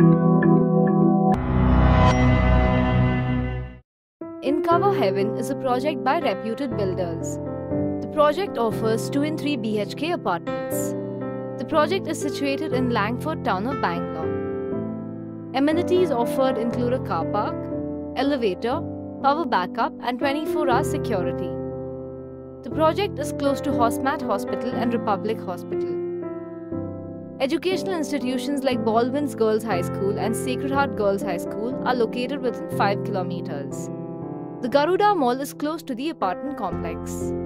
Incover Heaven is a project by reputed builders. The project offers 2 and 3 BHK apartments. The project is situated in Langford town of Bangalore. Amenities offered include a car park, elevator, power backup and 24-hour security. The project is close to Hosmat Hospital and Republic Hospital. Educational institutions like Baldwin's Girls High School and Sacred Heart Girls High School are located within 5 kilometers. The Garuda Mall is close to the apartment complex.